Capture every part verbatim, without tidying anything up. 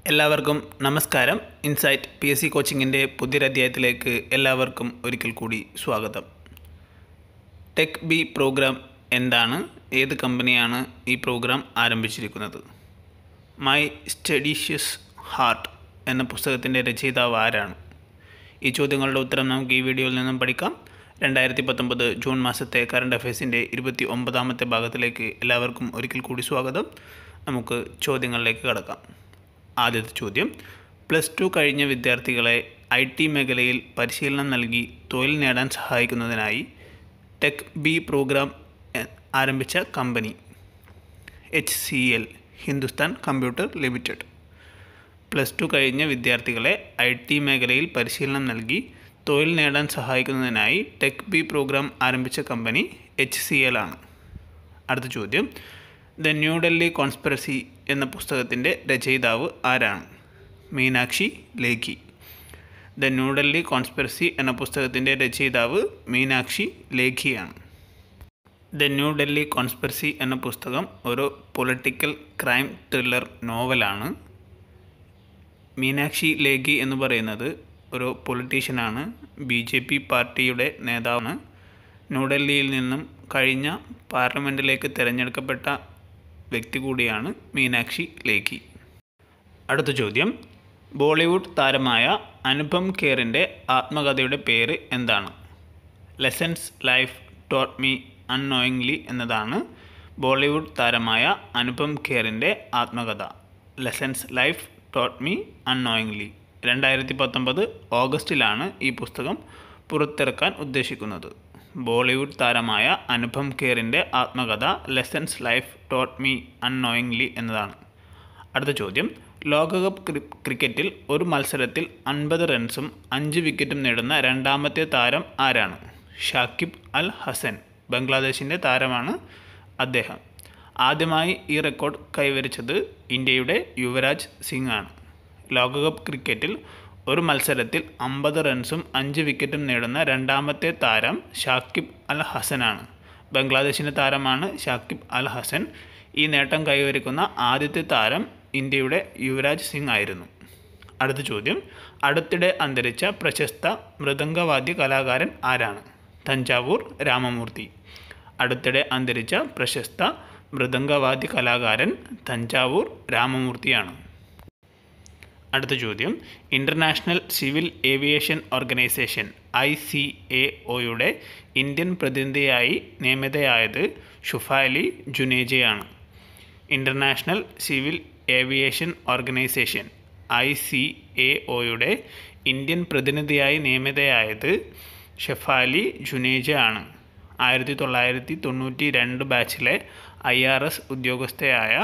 എല്ലാവർക്കും നമസ്കാരം. Insight P S C കോച്ചിങ്ങിൻ്റെ പുതിയൊരധ്യായത്തിലേക്ക് എല്ലാവർക്കും ഒരിക്കൽ കൂടി സ്വാഗതം. ടെക് ബി പ്രോഗ്രാം എന്താണ്? ഏത് കമ്പനിയാണ് ഈ പ്രോഗ്രാം ആരംഭിച്ചിരിക്കുന്നത്? മൈ സ്റ്റഡീഷ്യസ് ഹാർട്ട് എന്ന പുസ്തകത്തിൻ്റെ രചയിതാവ് ആരാണ്? ഈ ചോദ്യങ്ങളുടെ ഉത്തരം നമുക്ക് ഈ വീഡിയോയിൽ നിന്നും പഠിക്കാം. രണ്ടായിരത്തി പത്തൊമ്പത് ജൂൺ മാസത്തെ കറണ്ട് അഫയേഴ്സിൻ്റെ ഇരുപത്തി ഒമ്പതാമത്തെ ഭാഗത്തിലേക്ക് എല്ലാവർക്കും ഒരിക്കൽ കൂടി സ്വാഗതം. നമുക്ക് ചോദ്യങ്ങളിലേക്ക് കടക്കാം. ആദ്യത്തെ ചോദ്യം, പ്ലസ് ടു കഴിഞ്ഞ വിദ്യാർത്ഥികളെ ഐ ടി മേഖലയിൽ പരിശീലനം നൽകി തൊഴിൽ നേടാൻ സഹായിക്കുന്നതിനായി ടെക് ബി പ്രോഗ്രാം ആരംഭിച്ച കമ്പനി? H C L, Hindustan computer limited. Plus two കഴിഞ്ഞ വിദ്യാർത്ഥികളെ ഐ ടി മേഖലയിൽ പരിശീലനം നൽകി തൊഴിൽ നേടാൻ സഹായിക്കുന്നതിനായി ടെക് ബി പ്രോഗ്രാം ആരംഭിച്ച കമ്പനി എച്ച് സി എൽ ആണ്. അടുത്ത ചോദ്യം, ദ ന്യൂഡൽഹി കോൺസ്പിറസി എന്ന പുസ്തകത്തിൻ്റെ രചയിതാവ് ആരാണ്? മീനാക്ഷി ലേഖി. ദ ന്യൂഡൽഹി കോൺസ്പിറസി എന്ന പുസ്തകത്തിൻ്റെ രചയിതാവ് മീനാക്ഷി ലേഖിയാണ്. ദ ന്യൂഡൽഹി കോൺസ്പിറസി എന്ന പുസ്തകം ഒരു പൊളിറ്റിക്കൽ ക്രൈം ത്രില്ലർ നോവലാണ്. മീനാക്ഷി ലേഖി എന്ന് പറയുന്നത് ഒരു പൊളിറ്റീഷ്യനാണ്, ബി ജെ പി പാർട്ടിയുടെ നേതാവാണ്. ന്യൂഡൽഹിയിൽ നിന്നും കഴിഞ്ഞ പാർലമെൻറ്റിലേക്ക് തിരഞ്ഞെടുക്കപ്പെട്ട വ്യക്തി കൂടിയാണ് മീനാക്ഷി ലേഖി. അടുത്ത ചോദ്യം, ബോളിവുഡ് താരമായ അനുപം ഖേറിൻ്റെ ആത്മകഥയുടെ പേര് എന്താണ്? Lessons life taught me unknowingly എന്നതാണ് ബോളിവുഡ് താരമായ അനുപം ഖേറിൻ്റെ ആത്മകഥ. Lessons life taught me unknowingly. രണ്ടായിരത്തി പത്തൊമ്പത് ഓഗസ്റ്റിലാണ് ഈ പുസ്തകം പുറത്തിറക്കാൻ ഉദ്ദേശിക്കുന്നത്. ബോളിവുഡ് താരമായ അനുപം ഖേറിൻ്റെ ആത്മകഥ lessons life taught me unknowingly എന്നതാണ്. അടുത്ത ചോദ്യം, ലോകകപ്പ് ക്രിക്കറ്റിൽ ഒരു മത്സരത്തിൽ അൻപത് റൺസും അഞ്ച് വിക്കറ്റും നേടുന്ന രണ്ടാമത്തെ താരം ആരാണ്? ഷാക്കിബ് അൽ ഹസൻ, ബംഗ്ലാദേശിൻ്റെ താരമാണ് അദ്ദേഹം. ആദ്യമായി ഈ റെക്കോർഡ് കൈവരിച്ചത് ഇന്ത്യയുടെ യുവരാജ് സിംഗ് ആണ്. ലോകകപ്പ് ക്രിക്കറ്റിൽ ഒരു മത്സരത്തിൽ അമ്പത് റൺസും അഞ്ച് വിക്കറ്റും നേടുന്ന രണ്ടാമത്തെ താരം ഷാക്കിബ് അൽ ഹസനാണ്. ബംഗ്ലാദേശിൻ്റെ താരമാണ് ഷാക്കിബ് അൽ ഹസൻ. ഈ നേട്ടം കൈവരിക്കുന്ന ആദ്യത്തെ താരം ഇന്ത്യയുടെ യുവരാജ് സിംഗ് ആയിരുന്നു. അടുത്ത ചോദ്യം, അടുത്തിടെ അന്തരിച്ച പ്രശസ്ത മൃദംഗവാദ്യ കലാകാരൻ ആരാണ്? തഞ്ചാവൂർ രാമമൂർത്തി. അടുത്തിടെ അന്തരിച്ച പ്രശസ്ത മൃദംഗവാദ്യ കലാകാരൻ തഞ്ചാവൂർ രാമമൂർത്തിയാണ്. അടുത്ത ചോദ്യം, international civil aviation organisation I C A ഒയുടെ ഇന്ത്യൻ പ്രതിനിധിയായി നിയമിതയായത് ഷുഫാലി ജുനേജയാണ്. International civil aviation organisation I C A ഒയുടെ ഇന്ത്യൻ പ്രതിനിധിയായി നിയമിതയായത് ഷെഫാലി ജുനേജ ആണ്. ആയിരത്തി തൊള്ളായിരത്തി തൊണ്ണൂറ്റി രണ്ട് ബാച്ചിലെ ഐ ആർ എസ് ഉദ്യോഗസ്ഥയായ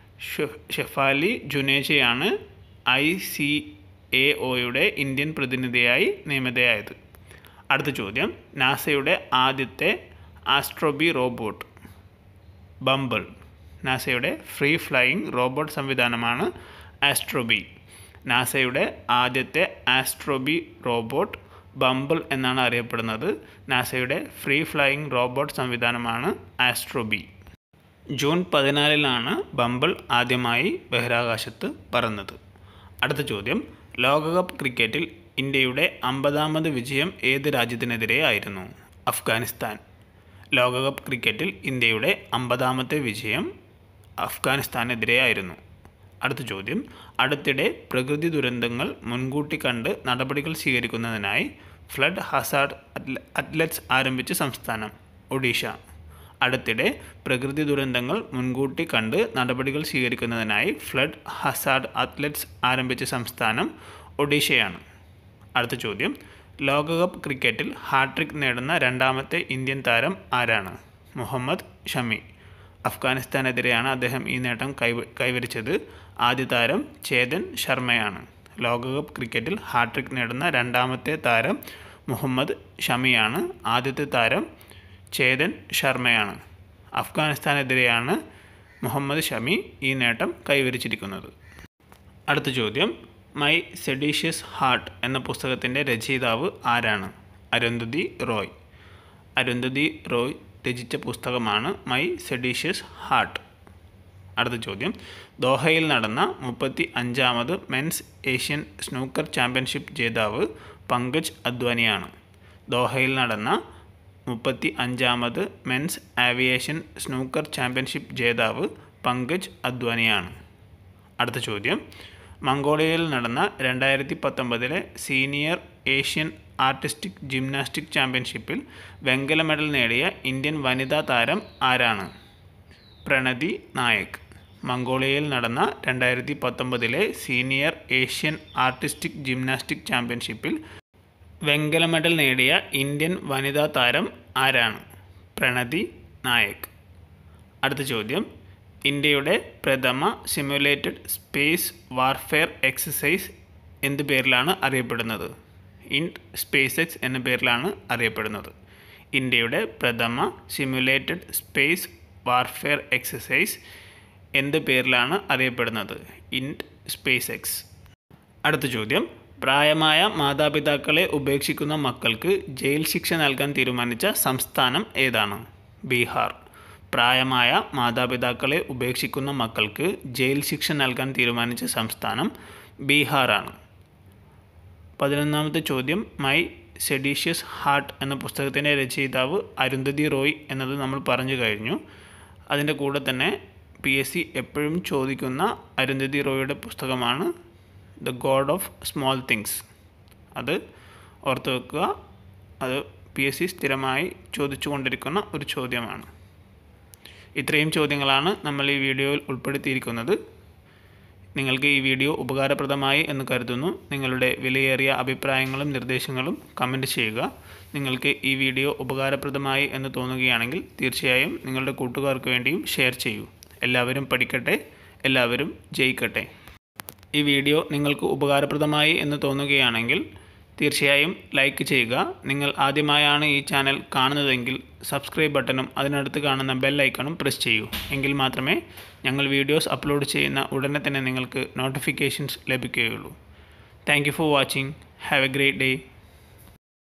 ഷെഫാലി ജുനേജയാണ് ഐ സി എ ഒയുടെ ഇന്ത്യൻ പ്രതിനിധിയായി നിയമിതയായത്. അടുത്ത ചോദ്യം, നാസയുടെ ആദ്യത്തെ ആസ്ട്രോബി റോബോട്ട് ബംബിൾ. നാസയുടെ ഫ്രീ ഫ്ലൈയിങ് റോബോട്ട് സംവിധാനമാണ് ആസ്ട്രോബി. നാസയുടെ ആദ്യത്തെ ആസ്ട്രോബി റോബോട്ട് ബംബിൾ എന്നാണ് അറിയപ്പെടുന്നത്. നാസയുടെ ഫ്രീ ഫ്ലൈയിങ് റോബോട്ട് സംവിധാനമാണ് ആസ്ട്രോബി. ജൂൺ പതിനാലിനാണ് ബംബിൾ ആദ്യമായി ബഹിരാകാശത്ത് പറന്നത്. അടുത്ത ചോദ്യം, ലോകകപ്പ് ക്രിക്കറ്റിൽ ഇന്ത്യയുടെ അമ്പതാമത് വിജയം ഏത് രാജ്യത്തിനെതിരെ ആയിരുന്നു? അഫ്ഗാനിസ്ഥാൻ. ലോകകപ്പ് ക്രിക്കറ്റിൽ ഇന്ത്യയുടെ അമ്പതാമത്തെ വിജയം അഫ്ഗാനിസ്ഥാനെതിരെ ആയിരുന്നു. അടുത്ത ചോദ്യം, അടുത്തിടെ പ്രകൃതി ദുരന്തങ്ങൾ മുൻകൂട്ടി കണ്ട് നടപടികൾ സ്വീകരിക്കുന്നതിനായി ഫ്ലഡ് ഹസാർഡ് അത്ലറ്റ്സ് ആരംഭിച്ച സംസ്ഥാനം? ഒഡീഷ. അടുത്തിടെ പ്രകൃതി ദുരന്തങ്ങൾ മുൻകൂട്ടി കണ്ട് നടപടികൾ സ്വീകരിക്കുന്നതിനായി ഫ്ലഡ് ഹസാർഡ് അത്ലറ്റ്സ് ആരംഭിച്ച സംസ്ഥാനം ഒഡീഷയാണ്. അടുത്ത ചോദ്യം, ലോകകപ്പ് ക്രിക്കറ്റിൽ ഹാട്രിക് നേടുന്ന രണ്ടാമത്തെ ഇന്ത്യൻ താരം ആരാണ്? മുഹമ്മദ് ഷമി. അഫ്ഗാനിസ്ഥാനെതിരെയാണ് അദ്ദേഹം ഈ നേട്ടം കൈവ കൈവരിച്ചത്. ആദ്യ താരം ചേതൻ ശർമ്മയാണ്. ലോകകപ്പ് ക്രിക്കറ്റിൽ ഹാട്രിക് നേടുന്ന രണ്ടാമത്തെ താരം മുഹമ്മദ് ഷമിയാണ്. ആദ്യത്തെ താരം ചേതൻ ശർമ്മയാണ്. അഫ്ഗാനിസ്ഥാനെതിരെയാണ് മുഹമ്മദ് ഷമി ഈ നേട്ടം കൈവരിച്ചിരിക്കുന്നത്. അടുത്ത ചോദ്യം, മൈ സെഡീഷ്യസ് ഹാർട്ട് എന്ന പുസ്തകത്തിൻ്റെ രചയിതാവ് ആരാണ്? അരുന്ധതി റോയ്. അരുന്ധതി റോയ് രചിച്ച പുസ്തകമാണ് മൈ സെഡീഷ്യസ് ഹാർട്ട്. അടുത്ത ചോദ്യം, ദോഹയിൽ നടന്ന മുപ്പത്തി അഞ്ചാമത് മെൻസ് ഏഷ്യൻ സ്നൂക്കർ ചാമ്പ്യൻഷിപ്പ് ജേതാവ് പങ്കജ് അദ്വാനിയാണ്. ദോഹയിൽ നടന്ന മുപ്പത്തി അഞ്ചാമത് മെൻസ് ആവിയേഷൻ സ്നൂക്കർ ചാമ്പ്യൻഷിപ്പ് ജേതാവ് പങ്കജ് അദ്വാനിയാണ്. അടുത്ത ചോദ്യം, മംഗോളിയയിൽ നടന്ന രണ്ടായിരത്തി പത്തൊമ്പതിലെ സീനിയർ ഏഷ്യൻ ആർട്ടിസ്റ്റിക് ജിംനാസ്റ്റിക് ചാമ്പ്യൻഷിപ്പിൽ വെങ്കല മെഡൽ നേടിയ ഇന്ത്യൻ വനിതാ താരം ആരാണ്? പ്രണതി നായക്. മംഗോളിയയിൽ നടന്ന രണ്ടായിരത്തി പത്തൊമ്പതിലെ സീനിയർ ഏഷ്യൻ ആർട്ടിസ്റ്റിക് ജിംനാസ്റ്റിക് ചാമ്പ്യൻഷിപ്പിൽ വെങ്കല മെഡൽ നേടിയ ഇന്ത്യൻ വനിതാ താരം ആരാണ്? പ്രണതി നായക്. അടുത്ത ചോദ്യം, ഇന്ത്യയുടെ പ്രഥമ സിമുലേറ്റഡ് സ്പേസ് വാർഫെയർ എക്സസൈസ് എന്ത് പേരിലാണ് അറിയപ്പെടുന്നത്? ഇൻഡ് സ്പേസ് എക്സ് എന്ന പേരിലാണ് അറിയപ്പെടുന്നത്. ഇന്ത്യയുടെ പ്രഥമ സിമുലേറ്റഡ് സ്പേസ് വാർഫെയർ എക്സസൈസ് എന്ത് പേരിലാണ് അറിയപ്പെടുന്നത്? ഇൻഡ് സ്പേസ് എക്സ്. അടുത്ത ചോദ്യം, പ്രായമായ മാതാപിതാക്കളെ ഉപേക്ഷിക്കുന്ന മക്കൾക്ക് ജയിൽ ശിക്ഷ നൽകാൻ തീരുമാനിച്ച സംസ്ഥാനം ഏതാണ്? ബീഹാർ. പ്രായമായ മാതാപിതാക്കളെ ഉപേക്ഷിക്കുന്ന മക്കൾക്ക് ജയിൽ ശിക്ഷ നൽകാൻ തീരുമാനിച്ച സംസ്ഥാനം ബീഹാറാണ്. പതിനൊന്നാമത്തെ ചോദ്യം, മൈ സെഡീഷ്യസ് ഹാർട്ട് എന്ന പുസ്തകത്തിൻ്റെ രചയിതാവ് അരുന്ധതി റോയ് എന്നത് നമ്മൾ പറഞ്ഞു കഴിഞ്ഞു. അതിൻ്റെ കൂടെ തന്നെ പി എസ് സി എപ്പോഴും ചോദിക്കുന്ന അരുന്ധതി റോയുടെ പുസ്തകമാണ് the god of small things. അത് ഓർത്ത് വെക്കുക. അത് പി എസ് സി സ്ഥിരമായി ചോദിച്ചു കൊണ്ടിരിക്കുന്ന ഒരു ചോദ്യമാണ്. ഇത്രയും ചോദ്യങ്ങളാണ് നമ്മൾ ഈ വീഡിയോയിൽ ഉൾപ്പെടുത്തിയിരിക്കുന്നത്. നിങ്ങൾക്ക് ഈ വീഡിയോ ഉപകാരപ്രദമായി എന്ന് കരുതുന്നു. നിങ്ങളുടെ വിലയേറിയ അഭിപ്രായങ്ങളും നിർദ്ദേശങ്ങളും കമൻറ്റ് ചെയ്യുക. നിങ്ങൾക്ക് ഈ വീഡിയോ ഉപകാരപ്രദമായി എന്ന് തോന്നുകയാണെങ്കിൽ തീർച്ചയായും നിങ്ങളുടെ കൂട്ടുകാർക്ക് വേണ്ടിയും ഷെയർ ചെയ്യൂ. എല്ലാവരും പഠിക്കട്ടെ, എല്ലാവരും ജയിക്കട്ടെ. ഈ വീഡിയോ നിങ്ങൾക്ക് ഉപകാരപ്രദമായി എന്ന് തോന്നുകയാണെങ്കിൽ തീർച്ചയായും ലൈക്ക് ചെയ്യുക. നിങ്ങൾ ആദ്യമായാണ് ഈ ചാനൽ കാണുന്നതെങ്കിൽ സബ്സ്ക്രൈബ് ബട്ടണും അതിനടുത്ത് കാണുന്ന ബെൽ ഐക്കണും പ്രസ് ചെയ്യൂ. എങ്കിൽ മാത്രമേ ഞങ്ങൾ വീഡിയോസ് അപ്ലോഡ് ചെയ്യുന്ന ഉടനെ തന്നെ നിങ്ങൾക്ക് നോട്ടിഫിക്കേഷൻസ് ലഭിക്കുകയുള്ളൂ. Thank you for watching. Have a great day.